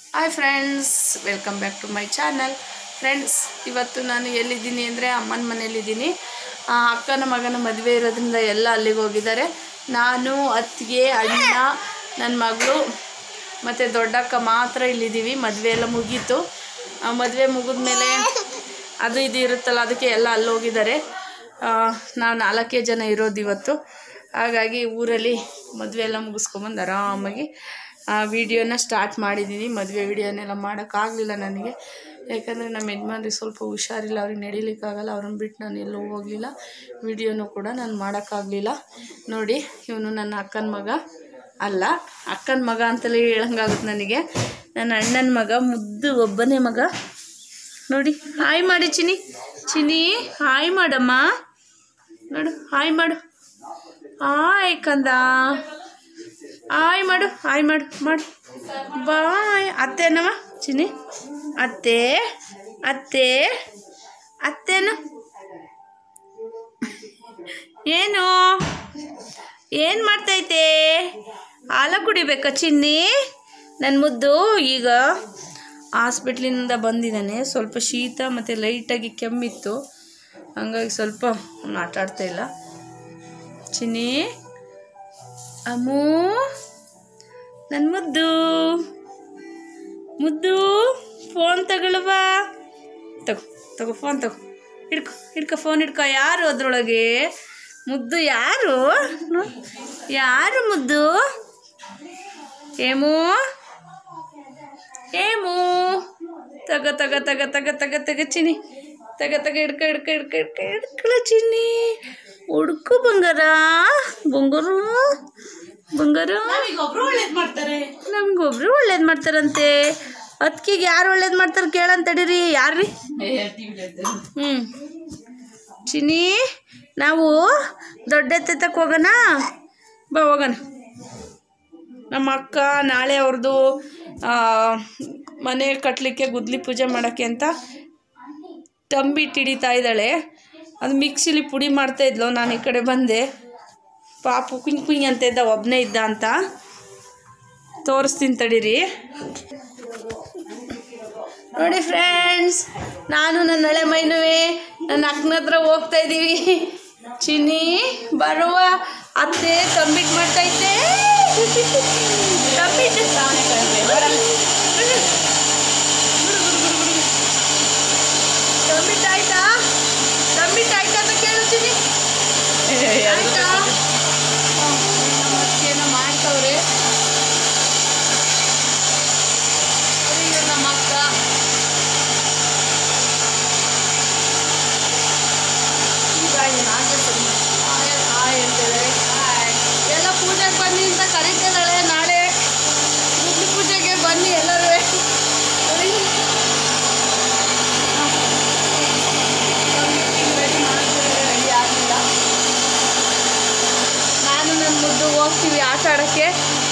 Hi friends, welcome back to my channel. Friends, ಇವತ್ತು ನಾನು ಎಲ್ಲಿದ್ದೀನಿ ಅಂದರೆ ಅಮ್ಮನ ಮನೆಯಲ್ಲಿದ್ದೀನಿ. ಅಕ್ಕನ ಮಗನ ಮದುವೆ ಇರೋದ್ರಿಂದ ಎಲ್ಲ ಅಲ್ಲಿಗೆ ಹೋಗಿದ್ದಾರೆ. ನಾನು, ಅತ್ತಿಗೆ, ಅಣ್ಣ, ನನ್ನ ಮಗಳು ಮತ್ತು ದೊಡ್ಡಕ್ಕ ಮಾತ್ರ ಇಲ್ಲಿದ್ದೀವಿ. ಮದುವೆ ಎಲ್ಲ ಮುಗೀತು. ಮದುವೆ ಮುಗಿದ್ಮೇಲೆ ಅದು ಇದು ಇರುತ್ತಲ್ಲ, ಅದಕ್ಕೆ ಎಲ್ಲ ಅಲ್ಲಿ ಹೋಗಿದ್ದಾರೆ. ನಾವು 4 ಜನ ಇರೋದು ಇವತ್ತು. ಹಾಗಾಗಿ ಊರಲ್ಲಿ ಮದುವೆ ಎಲ್ಲ ಮುಗಿಸ್ಕೊಂಬಂದು ಆರಾಮಾಗಿ ವಿಡಿಯೋನ ಸ್ಟಾರ್ಟ್ ಮಾಡಿದ್ದೀನಿ. ಮದುವೆ ವಿಡಿಯೋನೆಲ್ಲ ಮಾಡೋಕ್ಕಾಗಲಿಲ್ಲ ನನಗೆ, ಯಾಕಂದರೆ ನಮ್ಮ ಯಜಮಾನ್ರಿಗೆ ಸ್ವಲ್ಪ ಹುಷಾರಿಲ್ಲ, ಅವ್ರಿಗೆ ನಡಿಲಿಕ್ಕಾಗಲ್ಲ. ಅವ್ರನ್ನ ಬಿಟ್ಟು ನಾನು ಎಲ್ಲೂ ಹೋಗಲಿಲ್ಲ. ವಿಡಿಯೋನೂ ಕೂಡ ನಾನು ಮಾಡೋಕ್ಕಾಗಲಿಲ್ಲ. ನೋಡಿ, ಇವನು ನನ್ನ ಅಕ್ಕನ ಮಗ ಅಲ್ಲ, ಅಕ್ಕನ ಮಗ ಅಂತಲೇ ಹೇಳಂಗಾಗುತ್ತೆ ನನಗೆ. ನನ್ನ ಅಣ್ಣನ ಮಗ, ಮುದ್ದು ಒಬ್ಬನೇ ಮಗ. ನೋಡಿ, ಹಾಯ್ ಮಾಡಿ ಚಿನಿ, ಹಾಯ್ ಮಾಡಮ್ಮ. ನೋಡು, ಹಾಯ್ ಮಾಡು. ಹಾಯ್ ಕಂದ, ಹಾಯ್ ಮಾಡು, ಹಾಯ್ ಮಾಡು ಮಾಡು. ಬಾಯ್. ಅತ್ತೆನವ ಚಿನಿ, ಅತ್ತೇನು ಏನು ಮಾಡ್ತೈತೆ? ಹಾಲು ಕುಡಿಬೇಕಾ ಚಿನ್ನಿ? ನನ್ನ ಮುದ್ದು ಈಗ ಹಾಸ್ಪಿಟ್ಲಿಂದ ಬಂದಿದ್ದಾನೆ. ಸ್ವಲ್ಪ ಶೀತ ಮತ್ತು ಲೈಟಾಗಿ ಕೆಮ್ಮಿತ್ತು, ಹಂಗಾಗಿ ಸ್ವಲ್ಪ ಆಟ ಆಡ್ತಾಯಿಲ್ಲ. ಚಿನ್ನಿ, ಅಮ್ಮೂ, ನನ್ನ ಮುದ್ದು ಫೋನ್ ತಗೊಳ್ಳುವ. ತಗೋ ಫೋನ್ ತಗೋ, ಹಿಡ್ಕೊ ಫೋನ್ ಹಿಡ್ಕೊ. ಯಾರು ಅದರೊಳಗೆ? ಮುದ್ದು ಯಾರು ಮುದ್ದು? ಏಮೂ ತಗ ಚಿನ್ನಿ, ತಗ ಹಿಡ್ಕಳ ಚಿನ್ನಿ. ಹುಡ್ಕು ಬಂಗಾರ. ನಮಗೊಬ್ರು ಒಳ್ಳೇದು ಮಾಡ್ತಾರಂತೆ. ಅದಕ್ಕಿಗೆ ಯಾರು ಒಳ್ಳೇದು ಮಾಡ್ತಾರೆ ಕೇಳಂತ ತಡೀರಿ. ಯಾರ್ರಿ? ಚಿನ್ನಿ, ನಾವು ದೊಡ್ಡ ಎತ್ತಕ್ಕೆ ಹೋಗೋಣ ಬಾ, ಹೋಗೋಣ. ನಮ್ಮ ಅಕ್ಕ ನಾಳೆ ಅವ್ರದ್ದು ಮನೆ ಕಟ್ಟಲಿಕ್ಕೆ ಗುದ್ಲಿ ಪೂಜೆ ಮಾಡೋಕ್ಕೆ ಅಂತ ತಂಬಿಟ್ಟು ಹಿಡಿತಾ ಇದ್ದಾಳೆ. ಅದು ಮಿಕ್ಸಿಲಿ ಪುಡಿ ಮಾಡ್ತಾಯಿದ್ಲು. ನಾನು ಈ ಕಡೆ ಬಂದೆ. ಪಾಪು ಕುಯ್ ಅಂತ ಇದ್ದ, ಒಬ್ಬನೇ ಇದ್ದ ಅಂತ ತೋರಿಸ್ತೀನಿ ತಡೀರಿ. ನೋಡಿ ಫ್ರೆಂಡ್ಸ್, ನಾನು ನನ್ನ ಹಳೆ ಮೈನುವೆ ನನ್ನ ಅಕ್ಕನ ಹತ್ರ ಹೋಗ್ತಾ ಇದ್ದೀವಿ. ಚಿನ್ನಿ ಬರುವ, ಅತ್ತೆ ತಂಬಿಟ್ಟು ಮಾಡ್ತೈತೆ. ತಂಬಿಟ್ಟು ಆಯ್ತಾ ಅಂತ ಕೇಳು ಚಿನ್ನಿ. ಆಯ್ತಾ? ಏನೋ ಮಾಡ್ತವ್ರೆ. ನಮ್ಮ ಅಕ್ಕ ಎಲ್ಲ ಪೂಜೆಗೆ ಬನ್ನಿ ಅಂತ ಕರೀತಿದ್ದಾಳೆ. ನಾಳೆ ಗುದ್ಲಿ ಪೂಜೆಗೆ ಬನ್ನಿ ಎಲ್ಲರೂ. ರೆಡಿ ಆಗಲಿಲ್ಲ. ನಾನು ನನ್ನ ಮುದ್ದು ಹೋಗ್ತೀವಿ ಆಟ ಆಡೋಕ್ಕೆ.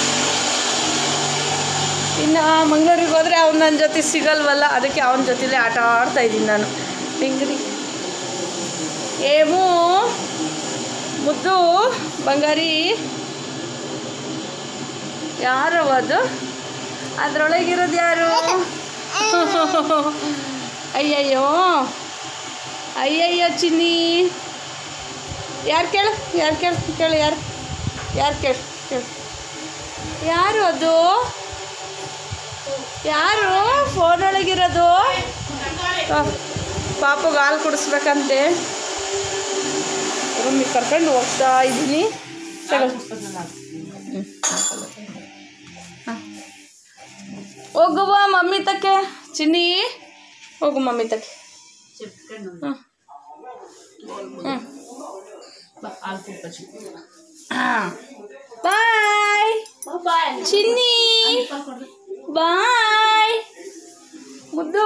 ಇನ್ನು ಮಂಗಳೂರಿಗೆ ಹೋದರೆ ಅವ್ನು ನನ್ನ ಜೊತೆ ಸಿಗಲ್ವಲ್ಲ, ಅದಕ್ಕೆ ಅವನ ಜೊತೆಲೇ ಆಟ ಆಡ್ತಾಯಿದ್ದೀನಿ ನಾನು. ಹಿಂಗ್ರಿ ಏಮೂ, ಮುದ್ದು ಬಂಗಾರಿ. ಯಾರವ ಅದು? ಅದರೊಳಗಿರೋದು ಯಾರು? ಅಯ್ಯಯ್ಯೋ ಚಿನ್ನಿ. ಯಾರು ಕೇಳು ಯಾರು ಅದು? ಯಾರು ಫೋನೊಳಗಿರೋದು? ಪಾಪಗೆ ಹಾಲು ಕುಡಿಸ್ಬೇಕಂತೆ. ರೂಮಿಗೆ ಕರ್ಕೊಂಡು ಹೋಗ್ತಾ ಇದ್ದೀನಿ. ಹೋಗುವ ಮಮ್ಮಿ ತಕ್ಕೆ. ಚಿನ್ನಿ ಹೋಗು ಮಮ್ಮಿ ತಕ್ಕೆ. ಬಾಯ್ ಚಿನ್ನಿ, ಬಾಯ್ ಮುದ್ದು.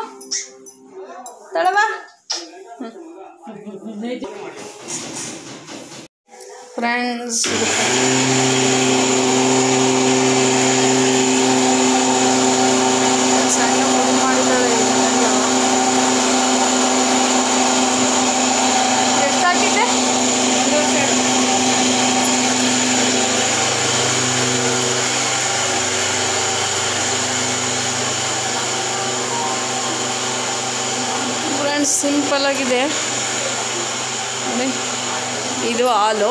ತಳವಾ ಫ್ರೆಂಡ್ಸ್, ಸಣ್ಣ ಮುದ್ದು ಮಾಡಿದ್ದಾಳೆ. ಎಷ್ಟಾಗಿದೆ? ಸೂಪರಾಗಿದೆ ನೋಡಿ. ಇದು ಹಾಲು.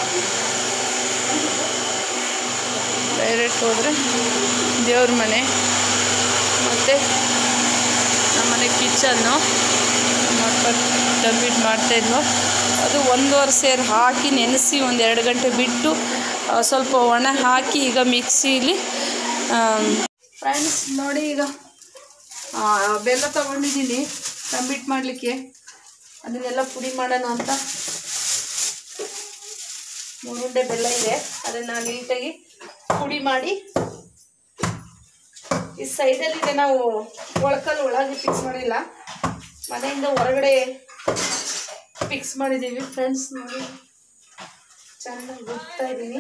ಡೈರೆಕ್ಟ್ ಹೋದರೆ ದೇವ್ರ ಮನೆ, ಮತ್ತು ನಮ್ಮನೆ ಕಿಚನ್ನು. ನಮ್ಮ ಅಕ್ಕ ಕಂಪ್ಲೀಟ್ ಮಾಡ್ತಾಯಿದ್ವು. ಅದು 1 ಸೇರು ಹಾಕಿ ನೆನೆಸಿ 1-2 ಗಂಟೆ ಬಿಟ್ಟು ಸ್ವಲ್ಪ ಒಣ ಹಾಕಿ ಈಗ ಮಿಕ್ಸಿಲಿ. ಫ್ರೆಂಡ್ಸ್ ನೋಡಿ, ಈಗ ಬೆಲ್ಲ ತೊಗೊಂಡಿದ್ದೀನಿ ಕಂಪ್ಲೀಟ್ ಮಾಡಲಿಕ್ಕೆ. ಅದನ್ನೆಲ್ಲ ಪುಡಿ ಮಾಡೋಣ ಅಂತ. 3 ಉಂಡೆ ಬೆಲ್ಲ ಇದೆ, ಅದನ್ನು ನೀಟಾಗಿ ಪುಡಿ ಮಾಡಿ ಈ ಸೈಡಲ್ಲಿದೆ. ನಾವು ಒಳಗೆ ಫಿಕ್ಸ್ ಮಾಡಿಲ್ಲ, ಮನೆಯಿಂದ ಹೊರಗಡೆ ಫಿಕ್ಸ್ ಮಾಡಿದ್ದೀವಿ. ಫ್ರೆಂಡ್ಸ್ ನೋಡಿ, ಚೆನ್ನಾಗಿ ಗುಡ್ತಾ ಇದ್ದೀನಿ.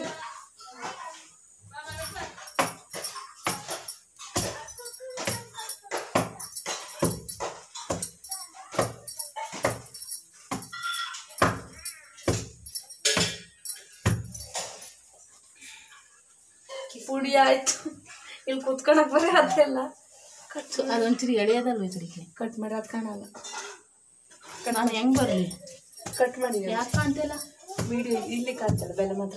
ಪುಡಿ ಆಯ್ತು. ಇಲ್ಲಿ ಕುತ್ಕೊಳಕ್ ಬರೀ ಅದೆಲ್ಲ ಕಟ್. ಅದೊಂಚೂರು ಎಳೆಯೋದಲ್ವ ಕಡೆಗೆ ಕಟ್ ಮಾಡಿ ಅದು ಕಾಣಲ್ಲ. ನಾನು ಹೆಂಗೆ ಬರಲಿ? ಕಟ್ ಮಾಡಿ. ಯಾಕೆ ಕಾಣ್ತಿಲ್ಲ? ವಿಡಿಯೋ ಇಲ್ಲಿ ಕಾಣ್ತಲ್ಲ, ಬೆಲ್ಲ ಮಾತ್ರ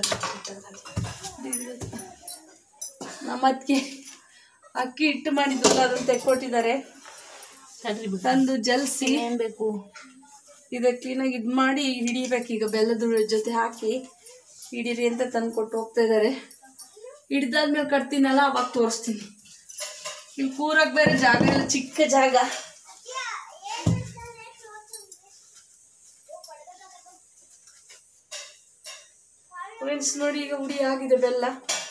ನಮ್ಮ ಅದಕ್ಕೆ ಅಕ್ಕಿ ಹಿಟ್ಟು ಮಾಡಿದ್ವಲ್ಲ ಅದನ್ನು ತೆಕ್ಕೊಟ್ಟಿದ್ದಾರೆ. ತಂದು ಜಲ್ಸಿ ಏನು ಬೇಕು ಇದು ಕ್ಲೀನಾಗಿ ಇದು ಮಾಡಿ ಹಿಡಿಬೇಕು. ಈಗ ಬೆಲ್ಲದ ಜೊತೆ ಹಾಕಿ ಹಿಡೀರಿ ಅಂತ ತಂದು ಕೊಟ್ಟು ಹೋಗ್ತಾ ಇದ್ದಾರೆ. ಹಿಡ್ದಾದ್ಮೇಲೆ ಕಟ್ತೀನಲ್ಲ ಅವಾಗ ತೋರಿಸ್ತೀನಿ. ಇಲ್ಲಿ ಕೂರಕ್ಕೆ ಬೇರೆ ಜಾಗ ಇಲ್ಲ, ಚಿಕ್ಕ ಜಾಗ. ಫ್ರೆಂಡ್ಸ್ ನೋಡಿ, ಈಗ ಹುಡಿ ಆಗಿದೆ ಬೆಲ್ಲ.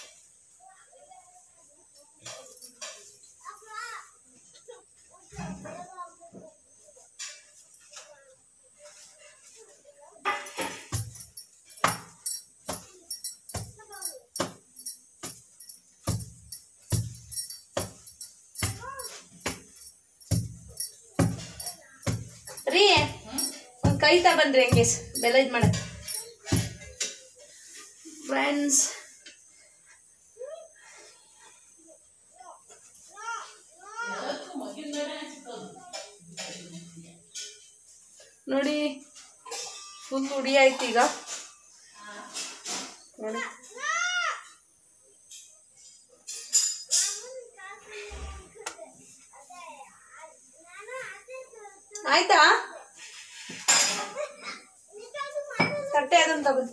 ರೀ ಒಂದು ಕೈ ತಗೊಂಡ್ರಿ ಹೆಂಗೆ ಬೆಲ್ಲ ಇದು ಮಾಡಕ್ಕೆ. ಫ್ರೆಂಡ್ಸ್ ನೋಡಿ, ಫುಲ್ ಹುಡಿ ಆಯ್ತು ಈಗ ನೋಡಿ. ಆಯ್ತಾ? ತಟ್ಟೆ ಅದನ್ನು ತಗೊಂಡು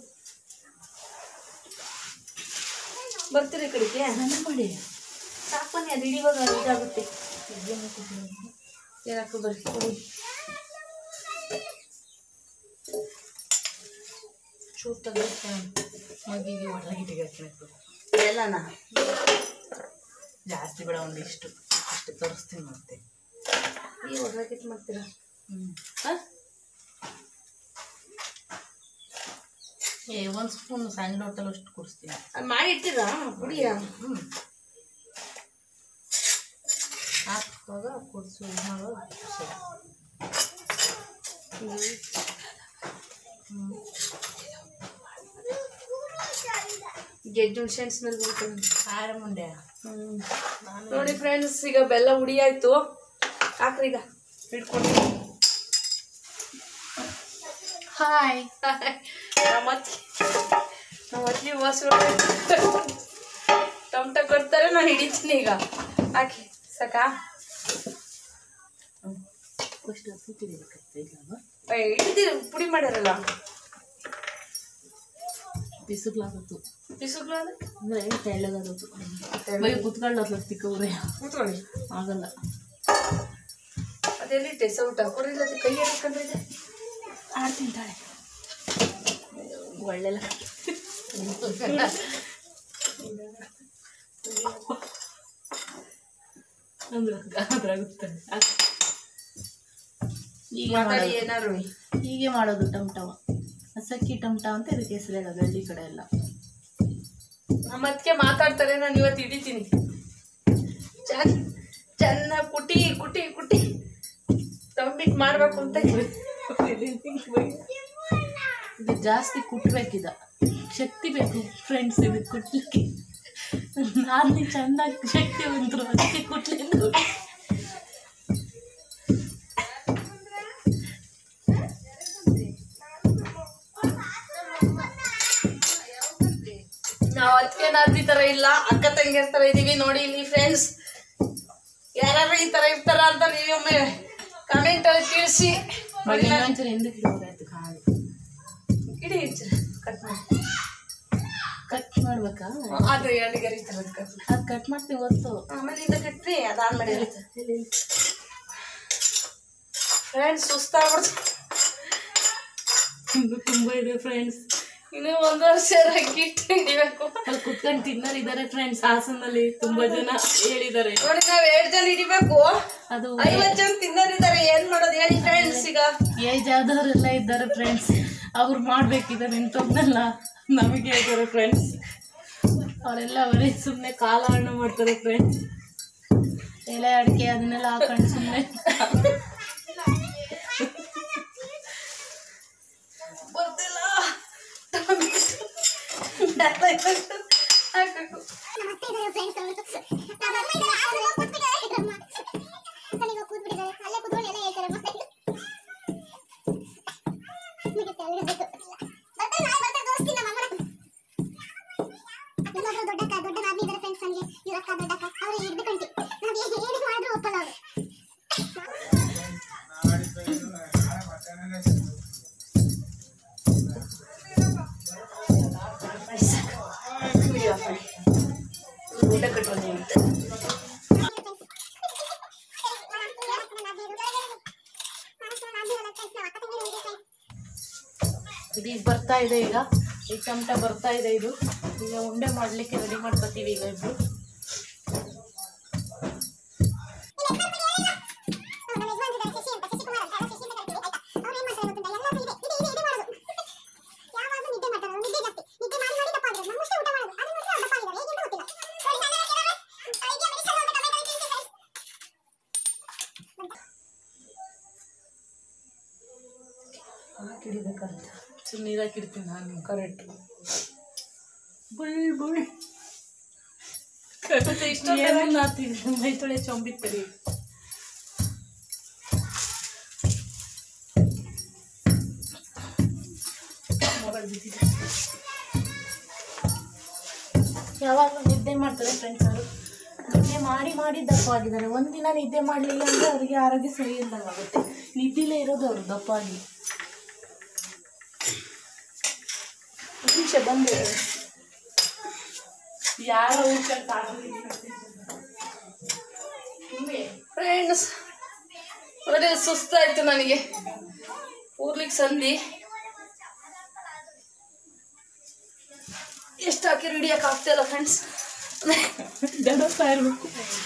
ಬರ್ತೀರಿ ಕಡೆಗೆ ಮಾಡಿ ಸಾಕು ಬನ್ನಿ. ಅದು ಇಡಿವಾಗ ಇದಾಗುತ್ತೆ. ಏನಕ್ಕೂ ಬರ್ರಿ ಕೊಡಿ. ಚೂರು ತೆಗೆದು ಮಗಿಗೆ ಒಳಗಿಟ್ಟಿಗೆ ಹಾಕಬೇಕು. ಎಲ್ಲನ ಜಾಸ್ತಿ ಬೇಡ, ಒಂದಿಷ್ಟು ಅಷ್ಟು ತೋರಿಸ್ತೀನಿ. ಮತ್ತೆ ಈ ಒಡ್ರಾಕಿಟ್ ಮಾಡ್ತೀರಾ? ಹಾಂ, 1 ಸ್ಪೂನ್ ಸಣ್ಣ ಹೋಟೆಲ್ ಅಷ್ಟು ಕೊಡಿಸ್ತೀನಿ. ಅದು ಮಾಡಿ ಇಡ್ತೀರಾ ಪುಡಿಯ? ಹಾಕುವಾಗ ಕುಡಿಸು ಮಾಡುವಾಗ ಗೆಜ್ಜು ಹುಣಸೆ ಸ್ಮೆಲ್ ಬರುತ್ತೆ. ಖಾರ ಮುಂಡೆ. ನೋಡಿ ಫ್ರೆಂಡ್ಸ್, ಈಗ ಬೆಲ್ಲ ಹುಡಿ ಆಯ್ತು. ಹಾಕ್ರಿ ಈಗ ಇಟ್ಕೊಂಡು. ಹಾಯ್, ನಮ್ಮ ಅತ್ತಿ ವಾಸು ಟೊಮಟೊ ಕೊಡ್ತಾರೆ, ನಾನು ಹಿಡಿತೀನಿ ಈಗ. ಹಾಕಿ ಸಾಕಾ? ಹಿಡಿದಿರಿ ಪುಡಿ ಮಾಡ್ಯಾರಲ್ಲ. ಬಿಸಿಲಾಗತ್ತು ಬಿಸಿಲು ಅಂದರೆ ತೆಳ್ಳಗಾಗತ್ತು. ಬರೀ ಕುತ್ಕೊಳ್ಳೋದು ತಿಕ್ಕವ್ರೆ ಕೂತ್ಕೊಳ್ಳಿ, ಆಗಲ್ಲ. ಅದೆಲ್ಲಿಟ್ಟೆ ಸೌಟ ಕೊಡಿಲ್ಲ, ಕೈ ಹಾಕೊಂಡ್ರೆ ಆಡ್ತೀನಿ ತಾಳೆ. ಒಳ್ಳೆಲ್ಲ ಅದ್ರಾಗುತ್ತೆ. ಹೀಗೆ ಮಾಡೋದು ಟಮಟವ, ಹಸಕ್ಕಿ ಟಮಟ ಅಂತ ಇದಕ್ಕೆ ಹೆಸರೇಳೋದು ಹಳ್ಳಿ ಕಡೆ ಎಲ್ಲ. ನಮ್ಮ ಅದಕ್ಕೆ ಮಾತಾಡ್ತಾರೆ, ನಾನು ಇವತ್ತು ಹಿಡಿತೀನಿ. ಚೆನ್ನಾಗಿ ಕುಟಿ ಕುಟಿ ಕುಟಿ ಕಂಪ್ಲೀಟ್ ಮಾಡ್ಬೇಕು ಅಂತ. ಇದು ಜಾಸ್ತಿ ಕುಟ್ಬೇಕಿದ, ಶಕ್ತಿ ಬೇಕು ಫ್ರೆಂಡ್ಸ್ ಇದು ಕುಟ್ಲಿಕ್ಕೆ. ನಾನು ಚೆಂದಾಗಿ ಶಕ್ತಿ ಬಂದರು ಅದಕ್ಕೆ ಕುಟ್ಲಿಲ್ಲ. ಅದಕ್ಕೆ ನಾವು ಈ ಥರ ಇಲ್ಲ, ಅಕ್ಕ ತಂಗಿಯರ ಥರ ಇದ್ದೀವಿ ನೋಡಿ ಇಲ್ಲಿ ಫ್ರೆಂಡ್ಸ್. ಯಾರು ಈ ಥರ ಇರ್ತಾರ ಅಂತ ನೀವೊಮ್ಮೆ ಕಮೆಂಟಲ್ಲಿ ತಿಳಿಸಿ. ಇಡೀ ಕಟ್ ಮಾಡ್ಬೇಕಾ? ಅದು ಎಲ್ಲಿಗೆ ಅದು ಕಟ್ ಮಾಡ್ತೀವಿ ಹೊತ್ತು. ಆಮೇಲೆ ಇದು ಕಟ್ರಿ ಅದಾದ್ಮೇಲೆ ಫ್ರೆಂಡ್ಸ್ ಸುಸ್ತಾಗ್ಬಿಡ್ತು. ಇನ್ನು ತುಂಬಾ ಇದೆ ಫ್ರೆಂಡ್ಸ್. ಇನ್ನು 1 ವರ್ಷ ಅಕ್ಕಿ ಹಿಡಿಬೇಕು. ಅಲ್ಲಿ ಕುತ್ಕೊಂಡು ತಿನ್ನೋರು ಇದ್ದಾರೆ ಫ್ರೆಂಡ್ಸ್. ಹಾಸನಲ್ಲಿ ತುಂಬಾ ಜನ ಹೇಳಿದ್ದಾರೆ ನೋಡಿ, ನಾವ್ 2 ಜನ ಹಿಡಿಬೇಕು, ಅದು 50 ಜನ ತಿನ್ನೋರಿದ್ದಾರೆ. ಏನ್ ಮಾಡೋದು ಹೇಳಿ ಫ್ರೆಂಡ್ಸ್? ಈಗ ಏಜ್ ಆದವರೆಲ್ಲ ಇದ್ದಾರೆ ಫ್ರೆಂಡ್ಸ್. ಅವ್ರು ಮಾಡ್ಬೇಕಿದೆ ನಿಂತೋಗ್ನಲ್ಲ ನಮಗೆ ಇದ್ದಾರೆ ಫ್ರೆಂಡ್ಸ್. ಅವರೆಲ್ಲ ಅವರೇ ಸುಮ್ಮನೆ ಕಾಲ ಹಣ್ಣು ಮಾಡ್ತಾರೆ ಫ್ರೆಂಡ್ಸ್. ಎಲೆ ಅಡಿಕೆ ಅದನ್ನೆಲ್ಲ ಹಾಕೊಂಡು ಸುಮ್ಮನೆ ಬರ್ತಿಲ್ಲ. ಇದು ಬರ್ತಾ ಇದೆ ಈಗ. ಈ ಚಮಟ ಬರ್ತಾ ಇದೆ. ಇದು ಈಗ ಉಂಡೆ ಮಾಡಲಿಕ್ಕೆ ರೆಡಿ ಮಾಡ್ಕೊತೀವಿ ಈಗ ಇಬ್ರು. ಹಾಕಿಡ್ಬೇಕಂತ ನೀರು ಹಾಕಿಡ್ತೀನಿ ನಾನು. ಕರೆಕ್ಟ್. ಬುಳ್ ಬುಳ್ ಇಷ್ಟ ಮೈ ತೊಳೆ ಚೊಂಬಿತ್ತರಿ. ಯಾವಾಗಲೂ ನಿದ್ದೆ ಮಾಡ್ತಾರೆ ಫ್ರೆಂಡ್ಸ್. ಅವರು ನಿದ್ದೆ ಮಾಡಿ ಮಾಡಿ ದಪ್ಪ ಆಗಿದ್ದಾರೆ. ಒಂದಿನ ನಿದ್ದೆ ಮಾಡಲಿಲ್ಲ ಅಂದರೆ ಅವರಿಗೆ ಆರೋಗ್ಯ ಸರಿ ಇಲ್ಲದಂಗಾಗುತ್ತೆ. ನಿದ್ದೆಲೇ ಇರೋದು ಅವರು ದಪ್ಪ ಆಗಿ. ನಿಮಿಷ ಬಂದು ಯಾರೋ ಫ್ರೆಂಡ್ಸ್ ಒಳ್ಳೆ ಸುಸ್ತಾಯ್ತು ನನಗೆ. ಊರ್ಲಿಕ್ಕೆ ಸಂಧಿ ಎಷ್ಟು ಹಾಕಿ ಹಿಡಿಯಕ್ಕೆ ಆಗ್ತಿಲ್ಲ ಫ್ರೆಂಡ್ಸ್. ದಡಸ್ತಾ ಇರಬೇಕು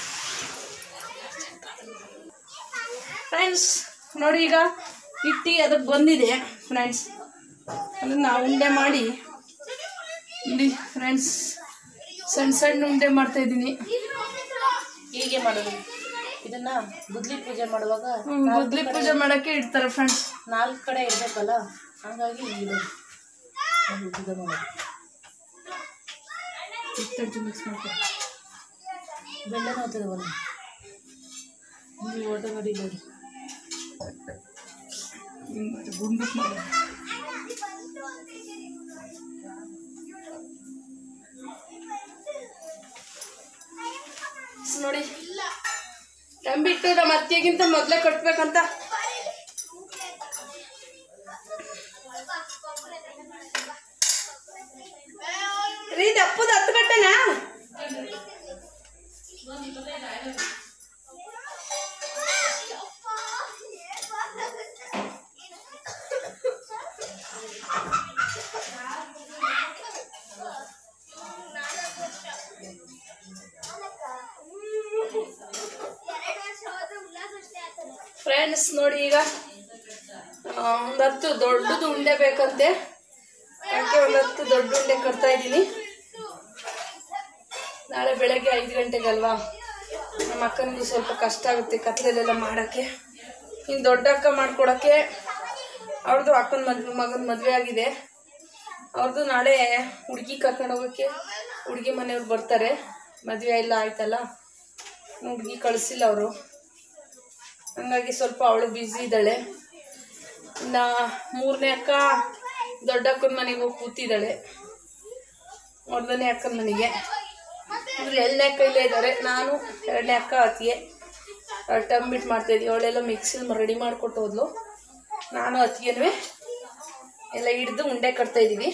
ಫ್ರೆಂಡ್ಸ್. ನೋಡಿ ಈಗ ಹಿಟ್ಟಿ ಅದಕ್ಕೆ ಬಂದಿದೆ ಫ್ರೆಂಡ್ಸ್. ಅದನ್ನು ಉಂಡೆ ಮಾಡಿ ಇಲ್ಲಿ ಫ್ರೆಂಡ್ಸ್ ಸಣ್ಣ ಸಣ್ಣ ಉಂಡೆ ಮಾಡ್ತಾ ಇದ್ದೀನಿ. ಹೀಗೆ ಮಾಡೋದು ಇದನ್ನ. ಗುದ್ಲಿ ಪೂಜೆ ಮಾಡುವಾಗ ಗುದ್ಲಿ ಪೂಜೆ ಮಾಡೋಕ್ಕೆ ಇಡ್ತಾರೆ ಫ್ರೆಂಡ್ಸ್. 4 ಕಡೆ ಇಡಬೇಕಲ್ಲ, ಹಾಗಾಗಿ ಇಡೋದು. ಹಿಟ್ಟು ಮಿಕ್ಸ್ ಮಾಡ್ತಾರೆ. ಬೆಲ್ಲ ನೋಡ್ತದೆ ಒಂದು ಓಟ ನೋಡಿದ್ದಾರೆ. ಗುಂಡು ಮಾಡಿ ನೋಡಿ. ತಂಬಿಟ್ಟು ನಮ್ಮ ಅತ್ತೆಗಿಂತ ಮೊದಲೇ ಕಟ್ಬೇಕಂತ ರೀ. ದಪ್ಪದ 10 ಗಂಟೆನಾ? ಫ್ರೆಂಡ್ಸ್ ನೋಡಿ ಈಗ 10 ದೊಡ್ಡದು ಉಂಡೆ ಬೇಕಂತೆ. ಅದಕ್ಕೆ 10 ದೊಡ್ಡ ಉಂಡೆ ಕಟ್ತಾ ಇದ್ದೀನಿ. ನಾಳೆ ಬೆಳಗ್ಗೆ 5 ಗಂಟೆಗಲ್ವಾ. ನಮ್ಮ ಅಕ್ಕನಿಗೆ ಸ್ವಲ್ಪ ಕಷ್ಟ ಆಗುತ್ತೆ ಕತ್ಲೆಲೆಲ್ಲ ಮಾಡೋಕ್ಕೆ. ಇನ್ನು ದೊಡ್ಡ ಅಕ್ಕ ಮಾಡ್ಕೊಡೋಕ್ಕೆ ಅವ್ರದ್ದು ಅಕ್ಕನ ಮಗನ ಮದುವೆ ಆಗಿದೆ. ಅವ್ರದ್ದು ನಾಳೆ ಹುಡುಗಿ ಕರ್ಕೊಂಡು ಹೋಗೋಕ್ಕೆ ಹುಡುಗಿ ಮನೆಯವ್ರು ಬರ್ತಾರೆ. ಮದುವೆ ಎಲ್ಲ ಆಯ್ತಲ್ಲ, ಹುಡುಗಿ ಕಳಿಸಿಲ್ಲ ಅವರು. ಹಂಗಾಗಿ ಸ್ವಲ್ಪ ಅವಳು ಬ್ಯುಸಿ ಇದ್ದಾಳೆ. ಇನ್ನು 3ನೇ ಅಕ್ಕ ದೊಡ್ಡ ಅಕ್ಕನ ಮನೆಗೆ ಹೋಗಿ ಕೂತಿದ್ದಾಳೆ. ಮೊದಲನೇ ಅಕ್ಕನ ಮನೆಗೆ. ಇವ್ರು 2ನೇ ಅಕ್ಕ ಇಲ್ಲೇ ಇದ್ದಾರೆ, ನಾನು 2ನೇ ಅಕ್ಕ ಅತ್ತಿಗೆ ಟಂಬಿಟ್ಟು ಮಾಡ್ತಾಯಿದ್ವಿ. ಅವಳೆಲ್ಲ ಮಿಕ್ಸಿಲಿ ರೆಡಿ ಮಾಡಿಕೊಟ್ಟು ಹೋದ್ಲು. ನಾನು ಅತ್ತಿಗೆನೂ ಎಲ್ಲ ಹಿಡ್ದು ಉಂಡೆ ಕಟ್ತಾಯಿದ್ದೀವಿ.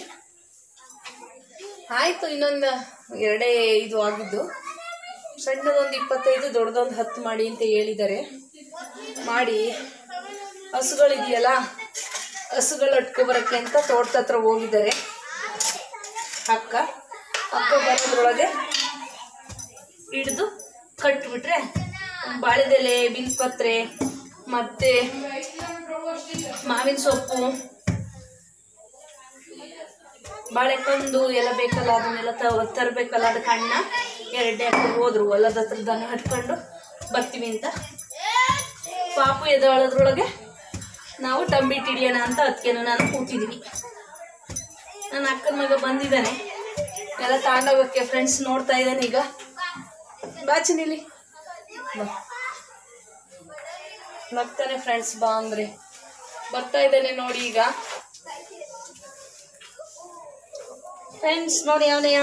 ಆಯಿತು, ಇನ್ನೊಂದು 2 ಆಗಿದ್ದು. ಸಣ್ಣದೊಂದು 25, ದೊಡ್ಡದೊಂದು 10 ಮಾಡಿ ಅಂತ ಹೇಳಿದ್ದಾರೆ. ಮಾಡಿ ಹಸುಗಳಿದೆಯಲ್ಲ, ಹಸುಗಳು ಅಟ್ಕೊಬರೋಕ್ಕೆ ಅಂತ ತೋಟದ ಹತ್ರ ಹೋಗಿದ್ದಾರೆ. ಅಕ್ಕ ಬರೋದ್ರೊಳಗೆ ಹಿಡಿದು ಕಟ್ಬಿಟ್ರೆ ಬಾಳೆದೆಲೆ, ಬಿಲ್ಪತ್ರೆ ಮತ್ತು ಮಾವಿನ ಸೊಪ್ಪು, ಬಾಳೆಕಂದು ಎಲ್ಲ ಬೇಕಲ್ಲ, ಅದನ್ನೆಲ್ಲ ತರಬೇಕಲ್ಲ. ಅದಕ್ಕೆ ಅಣ್ಣ 2 ಹಾಕೊಂಡು ಹೋದ್ರು ಹೊಲದ ಹತ್ರ ದನ ಹಟ್ಕೊಂಡು ಬರ್ತೀವಿ ಅಂತ. ಪಾಪು ಎದ್ದೇಳೋದ್ರೊಳಗೆ ನಾವು ಟಂಬಿಟ್ಟು ಹಿಡಿಯೋಣ ಅಂತ ಅದಕ್ಕೇನು ನಾನು ಕೂತಿದ್ದೀವಿ. ನನ್ನ ಅಕ್ಕನ ಮಗ ಬಂದಿದ್ದಾನೆ, ಎಲ್ಲ ತಗೊಂಡೋಗೋಕ್ಕೆ ಫ್ರೆಂಡ್ಸ್ ನೋಡ್ತಾ ಇದ್ದಾನೆ. ಈಗ ಬಾಚಿನಿಲಿ ನಗ್ತಾನೆ ಫ್ರೆಂಡ್ಸ್, ಬಾ ಅಂದರೆ ಬರ್ತಾ ಇದ್ದಾನೆ ನೋಡಿ. ಈಗ ಫ್ರೆಂಡ್ಸ್ ನೋಡಿ, ಅವನೇ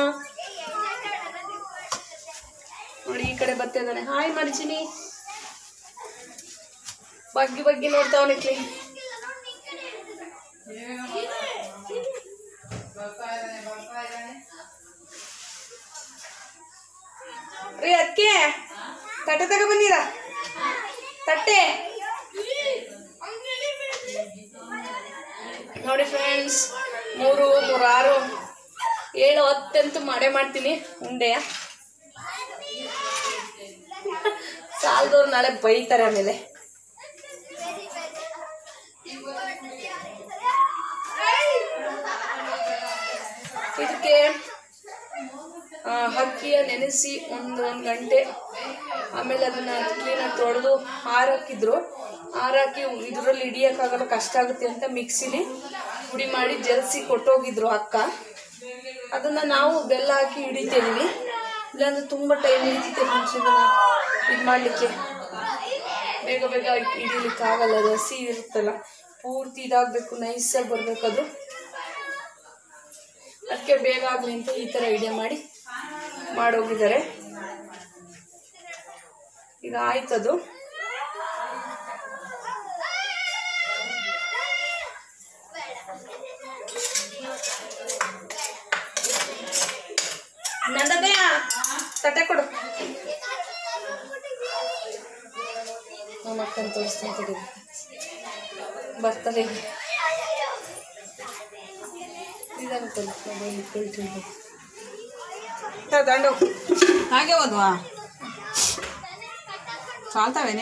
ನೋಡಿ ಈ ಕಡೆ ಬರ್ತಾ ಇದ್ದಾನೆ. ಹಾಯ್ ಮರ್ಜಿನಿ, ಬಗ್ಗೆ ನೋಡ್ತಾವನೆ. ರೀ ಅದಕ್ಕೆ ತಟ್ಟೆ ತಗ ಬಂದಿರ, ತಟ್ಟೆ ನೋಡಿ ಫ್ರೆಂಡ್ಸ್. 3, 6, 7, 10 ಅಂತೂ ಮಾಡ್ತೀನಿ ಉಂಡೆಯ. ಸಾಲದವ್ರು ನಾಳೆ ಬೈತಾರೆ ಆಮೇಲೆ. ಇದಕ್ಕೆ ಅಕ್ಕಿಯ ನೆನೆಸಿ ಒಂದು ಗಂಟೆ, ಆಮೇಲೆ ಅದನ್ನು ಕ್ಲೀನಾಗಿ ತೊಳೆದು ಹಾರಾಕಿದ್ರು. ಹಾರಾಕಿ ಇದರಲ್ಲಿ ಹಿಡಿಯೋಕ್ಕಾಗಲ್ಲ, ಕಷ್ಟ ಆಗುತ್ತೆ ಅಂತ ಮಿಕ್ಸಿಲಿ ಪುಡಿ ಮಾಡಿ ಜಲ್ಸಿ ಕೊಟ್ಟೋಗಿದ್ರು ಅಕ್ಕ. ಅದನ್ನು ನಾವು ಬೆಲ್ಲ ಹಾಕಿ ಹಿಡಿತಿದ್ದೀವಿ, ಇಲ್ಲಾಂದರೆ ತುಂಬ ಟೈಮ್ ಹಿಡಿತೈತೆ ಇದನ್ನು ಇದು ಮಾಡಲಿಕ್ಕೆ. ಬೇಗ ಹಿಡಿಲಿಕ್ಕೆ ಆಗಲ್ಲ, ಅದು ಹಸಿ ಇರುತ್ತಲ್ಲ, ಪೂರ್ತಿ ಇದಾಗಬೇಕು, ನೈಸಾಗಿ ಬರಬೇಕದು. ಅದಕ್ಕೆ ಬೇಗ ಆಗಲಿ ಅಂತ ಈ ಥರ ಐಡಿಯಾ ಮಾಡೋಗಿದ್ದಾರೆ. ಈಗ ಆಯ್ತದು. ನಂದದಯ್ಯ ತಟ್ಟೆ ಕೊಡು, ನಮ್ಮ ಅಕ್ಕನ ತೋರಿಸ್ತಾ ಬರ್ತಾರೆ. ದಂಡು ಹಾಗೆ ಹೋದ್ವಾ ಚಾಲ್ತಾವೇನೆ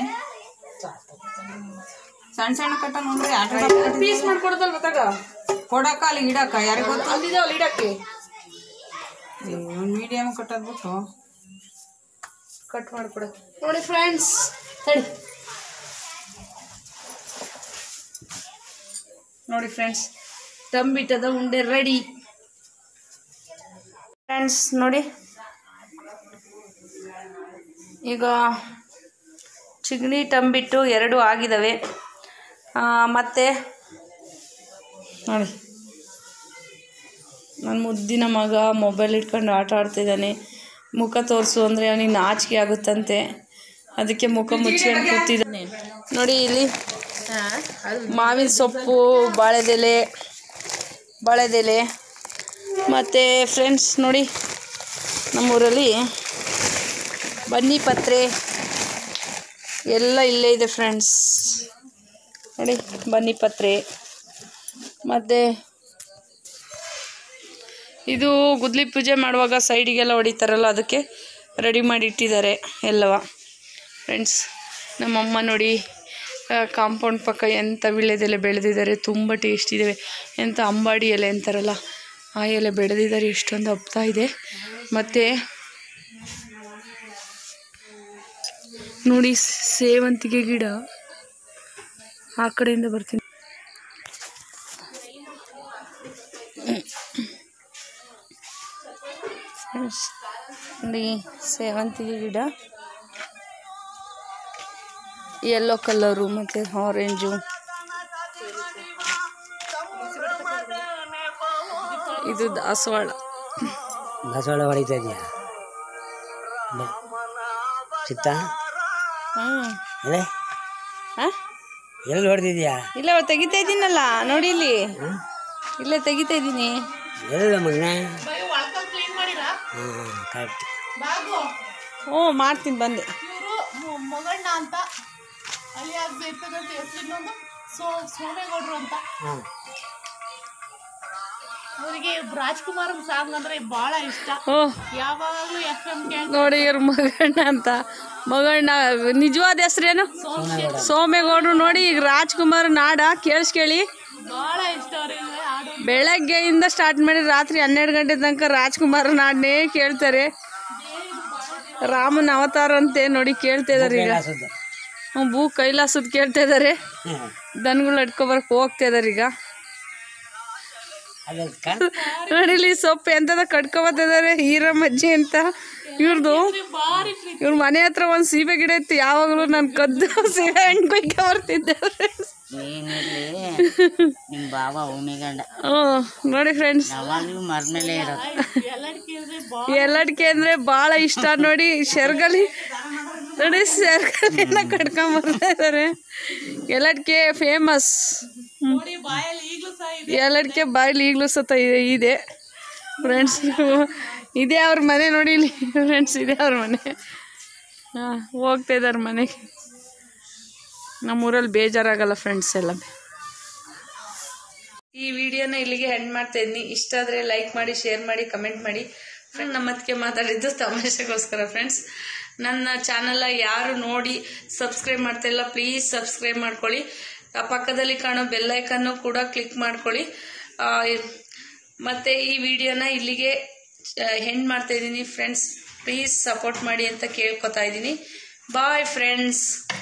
ಸಣ್ಣ ಕಟ್ಟ ನೋಡ್ರಿ. ಪೀಸ್ ಮಾಡ್ಕೊಡೋದಲ್ ಗೊತ್ತಾಗ ಕೊಡಕ್ಕ ಅಲ್ಲಿ ಇಡಕ್ಕ ಯಾರಿಗೆ ಗೊತ್ತು, ಅಲ್ಲಿದೆ ಅಲ್ಲಿ ಇಡಕ್ಕೆ. ಒಂದು ಮೀಡಿಯಮ್ ಕಟ್ಟದ್ಬಿಟ್ಟು ಕಟ್ ಮಾಡ್ಕೊಡ ನೋಡಿ ಫ್ರೆಂಡ್ಸ್. ಹೇಳಿ ನೋಡಿ ಫ್ರೆಂಡ್ಸ್, ತಂಬಿಟ್ಟದ ಉಂಡೆ ರೆಡಿ. ಫ್ರೆಂಡ್ಸ್ ನೋಡಿ, ಈಗ ಚಿಗಣಿ ತಂಬಿಟ್ಟು 2 ಆಗಿದ್ದಾವೆ. ಮತ್ತು ನೋಡಿ ನನ್ನ ಮುದ್ದಿನ ಮಗ ಮೊಬೈಲ್ ಇಟ್ಕೊಂಡು ಆಟ ಆಡ್ತಿದ್ದಾನೆ. ಮುಖ ತೋರಿಸು ಅಂದರೆ ಅವನಿಗೆ ನಾಚಿಕೆ ಆಗುತ್ತಂತೆ, ಅದಕ್ಕೆ ಮುಖ ಮುಚ್ಕೊಂಡು ಕೂತಿದ್ದಾನೆ. ನೋಡಿ ಇಲ್ಲಿ ಮಾವಿನ ಸೊಪ್ಪು, ಬಾಳೆದೆಲೆ ಮತ್ತು ಫ್ರೆಂಡ್ಸ್ ನೋಡಿ ನಮ್ಮೂರಲ್ಲಿ ಬನ್ನಿ ಪತ್ರೆ ಎಲ್ಲ ಇಲ್ಲೇ ಇದೆ ಫ್ರೆಂಡ್ಸ್. ನೋಡಿ ಬನ್ನಿ ಪತ್ರೆ, ಮತ್ತು ಇದು ಗುದ್ಲಿ ಪೂಜೆ ಮಾಡುವಾಗ ಸೈಡಿಗೆಲ್ಲ ಹೊಡಿತಾರಲ್ಲ, ಅದಕ್ಕೆ ರೆಡಿ ಮಾಡಿ ಇಟ್ಟಿದ್ದಾರೆ ಎಲ್ಲವ ಫ್ರೆಂಡ್ಸ್. ನಮ್ಮಮ್ಮ ನೋಡಿ ಕಾಂಪೌಂಡ್ ಪಕ್ಕ ಎಂಥ ವೀಳ್ಯದೆಲೆ ಬೆಳೆದಿದ್ದಾರೆ, ತುಂಬ ಟೇಸ್ಟ್ ಇದ್ದಾವೆ. ಎಂಥ ಅಂಬಾಡಿ ಎಲೆ ಅಂತಾರಲ್ಲ ಆ ಎಲೆ ಬೆಳೆದಿದ್ದಾರೆ, ಎಷ್ಟೊಂದು ಹಬ್ತಾ ಇದೆ. ಮತ್ತು ನೋಡಿ ಸೇವಂತಿಗೆ ಗಿಡ, ಆ ಕಡೆಯಿಂದ ಬರ್ತೀನಿ. ನೋಡಿ ಸೇವಂತಿಗೆ ಗಿಡ, ಯೆಲ್ಲೋ ಕಲರು ಮತ್ತು ಆರೆಂಜು, ಇದು ದಾಸವಾಳ. ಬಸವಳ ಹೊಡಿತಾ ಇದೆಯಾ ಚಿತ್ತ ಅಲ್ಲೇ ಎಲ್ಲಿ ಹೊಡೆದಿದ್ಯಾ? ಇಲ್ಲ ತೆಗಿತಾ ಇದ್ದೀನಲ್ಲ ನೋಡಿ ಇಲ್ಲಿ, ಇಲ್ಲೇ ತೆಗಿತಾ ಇದ್ದೀನಿ. ಎಲ್ಲ ಮಗನ ಕರೆಕ್ಟ್. ಹ್ಞೂ ಮಾಡ್ತೀನಿ ಬಂದೆ. ಇವರು ಮೊಗಣ್ಣ ಅಂತ ಅಲ್ಲಿ ಆಗ್ಬೇಕಂತ ಹೆಸರು, ಇನ್ನೊಂದು ಸೋಮೇಗೌಡರು ಅಂತ. ಅವರಿಗೆ ರಾಜ್ಕುಮಾರ್ ಸಾಂಗ್ ಅಂದ್ರೆ ಬಹಳ ಇಷ್ಟ. ಯಾವಾಗಲೂ FM ನೋಡಿ ಇವ್ರ ಮಗಣ್ಣ ಅಂತ. ಮಗಣ್ಣ ನಿಜವಾದ ಹೆಸರೇನು? ಸೋಮೇಗೌಡರು. ನೋಡಿ ಈಗ ರಾಜ್ಕುಮಾರ್ ನಾಡ ಕೇಳಿಸ್ಕೇಳಿ, ಬಹಳ ಇಷ್ಟ ಅವರಿಗೆ. ಬೆಳಗ್ಗೆಯಿಂದ ಸ್ಟಾರ್ಟ್ ಮಾಡಿ ರಾತ್ರಿ 12 ಗಂಟೆ ತನಕ ರಾಜ್ಕುಮಾರ್ ನಾಡನ್ನೇ ಕೇಳ್ತಾರೆ. ರಾಮನ ಅವತಾರ ಅಂತೆ ನೋಡಿ ಕೇಳ್ತಾ ಇದಾರೆ ಈಗ. ಭೂ ಕೈಲಾಸದ್ ಕೇಳ್ತಾ ಇದಾರೆ. ದನಗಳು ಅಡ್ಕೊಬರಕ್ಕೆ ಹೋಗ್ತಾ ಇದಾರೆ ಈಗ. ನೋಡಿ ಇಲ್ಲಿ ಸೊಪ್ಪು ಎಂತದ ಕಟ್ಕೊಬತ್ತಿದ್ದಾರೆ ಈರಮ್ಮಜ್ಜಿ ಅಂತ. ಇವ್ರದ್ದು ಇವ್ರ ಮನೆ ಹತ್ರ ಒಂದು ಸೀಬೆ ಗಿಡ ಇತ್ತು. ಯಾವಾಗಲೂ ನಾನು ಕದ್ದು ಸೀಬೆ ಹಣ್ಣು ಕೊಯ್ಕ ಬರ್ತಿದ್ದೆ. ನೋಡಿ ಫ್ರೆಂಡ್ಸ್, ಎಲ್ಲಡ್ಕೆ ಅಂದ್ರೆ ಭಾಳ ಇಷ್ಟ. ನೋಡಿ ಶರ್ಗಲಿ, ನೋಡಿ ಶರ್ಗಲಿನ ಕಟ್ಕೊಂಬರ್ತಾ ಇದ್ದಾರೆ. ಎಲ್ಲಡ್ಕೆ ಫೇಮಸ್. ಎಲ್ಲಡ್ಕೆ ಬಾಯಲ್ಲಿ ಈಗಲೂ ಸತ ಇದೆ ಫ್ರೆಂಡ್ಸ್. ಇದೇ ಅವ್ರ ಮನೆ ನೋಡಿ ಇಲ್ಲಿ ಫ್ರೆಂಡ್ಸ್, ಇದೇ ಅವ್ರ ಮನೆ. ಹೋಗ್ತಾ ಇದ್ದಾರೆ ಮನೆಗೆ. ನಮ್ಮೂರಲ್ಲಿ ಬೇಜಾರಾಗಲ್ಲ ಫ್ರೆಂಡ್ಸ್ ಎಲ್ಲ. ಈ ವಿಡಿಯೋನ ಇಲ್ಲಿಗೆ ಎಂಡ್ ಮಾಡ್ತಾ ಇದ್ದೀನಿ. ಇಷ್ಟ ಆದರೆ ಲೈಕ್ ಮಾಡಿ, ಶೇರ್ ಮಾಡಿ, ಕಮೆಂಟ್ ಮಾಡಿ. ಫ್ರೆಂಡ್ ನಮ್ಮತ್ತಿಗೆ ಮಾತಾಡಿದ್ದು ತಮಾಷೆಗೋಸ್ಕರ ಫ್ರೆಂಡ್ಸ್. ನನ್ನ ಚಾನಲ್ ಯಾರು ನೋಡಿ ಸಬ್ಸ್ಕ್ರೈಬ್ ಮಾಡ್ತಾ ಇಲ್ಲ ಪ್ಲೀಸ್ ಸಬ್ಸ್ಕ್ರೈಬ್ ಮಾಡ್ಕೊಳ್ಳಿ. ಪಕ್ಕದಲ್ಲಿ ಕಾಣೋ ಬೆಲ್ಲೈಕನ್ನು ಕೂಡ ಕ್ಲಿಕ್ ಮಾಡ್ಕೊಳ್ಳಿ. ಮತ್ತು ಈ ವಿಡಿಯೋನ ಇಲ್ಲಿಗೆ ಎಂಡ್ ಮಾಡ್ತಾ ಇದ್ದೀನಿ ಫ್ರೆಂಡ್ಸ್. ಪ್ಲೀಸ್ ಸಪೋರ್ಟ್ ಮಾಡಿ ಅಂತ ಕೇಳ್ಕೊತಾ ಇದ್ದೀನಿ. Bye friends.